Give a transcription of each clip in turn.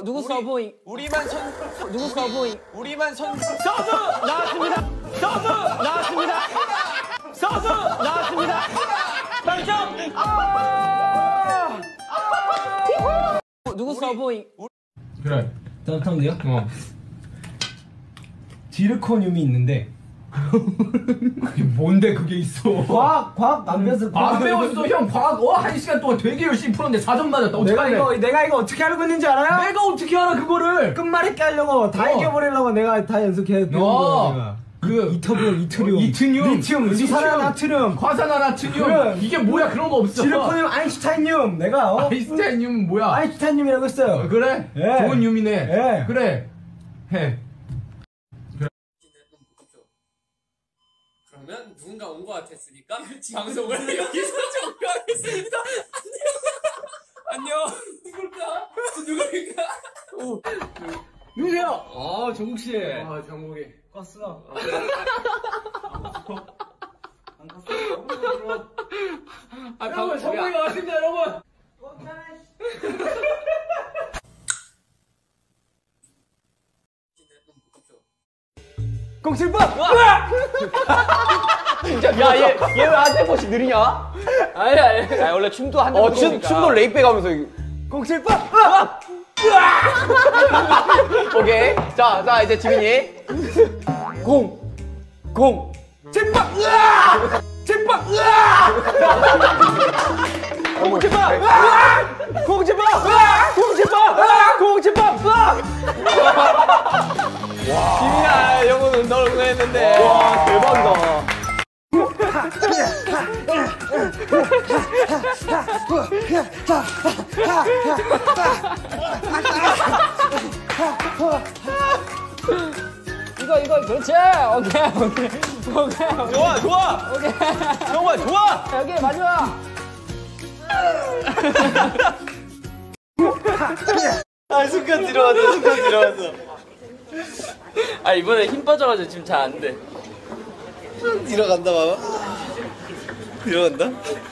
누구 서브잉? 우리만 선 누구 서브잉? 우리만 선 서브 나왔습니다. 서브 나왔습니다. 서브 나왔습니다. 당첨. 누구 서브잉? 그래. 따뜻하면 돼요? 지르코늄이 있는데 그게 뭔데 그게 있어? 과학 안 배웠어. 안 배웠어 형. 과학 1시간 동안 되게 열심히 풀었는데 4점 맞았다. 내가 이거 어떻게 하려고 했는지 알아요? 내가 어떻게 알아 그거를? 끝말잇기 하려고 다 이겨버리려고 내가 다 연습해 배운 거야 내가. 그 이터리움, 리튬, 수산화나트륨, 과산화나트륨. 그래. 이게 뭐야? 그런 거 없어. 지르코늄, 아인슈타인륨. 내가 아인슈타인륨 뭐야? 아인슈타인륨이라고 했어요. 그래? 예. 좋은 륨이네. 예. 그래. 해. 그러면 누군가 온 것 같았으니까 방송을 여기서 종료하겠습니다. 안녕. 누굴까? 누구세요? 정국 씨. 정국이. 껐어. 여러분, 정국이가 왔습니다, 여러분. 공칠밥. 야, 얘 왜 나한테 보시 느리냐? 아니. 야, 원래 춤도 한다. 춤도 레이백 하면서. 공칠밥. 오케이. 자, 이제 지민이. 칠밥. 칠밥. 공칠밥. 지민아, 이런 거는 널 응원했는데. 와, 대박이다. 이거 그렇지. 오케이. 좋아. 오케이. 정말 좋아. 여기 마지막. 순간 들어왔어. 이번에 힘 빠져가지고 지금 잘 안 돼. 들어간다, 봐봐. 들어간다.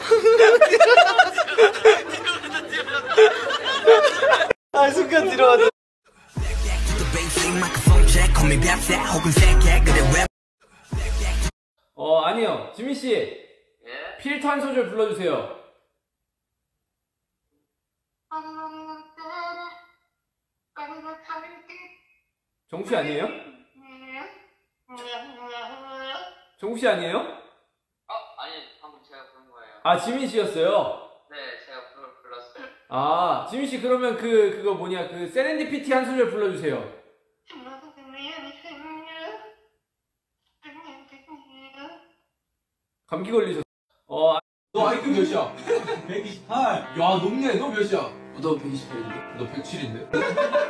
순간 들어왔어. 아니요. 지민씨. 예? 필터 한 소절 불러주세요. 정우씨 아니에요? 정우씨 아니에요? 아니, 방금 제가 부른 거예요. 지민씨였어요? 네, 제가 불렀어요. 지민씨 그러면 그거 뭐냐, 세렌디피티 한 소절 불러주세요. 감기 걸리셨어. 너 IQ 몇이야? 128. 야, 높네. 너 몇이야? 너 128인데? 너 107인데?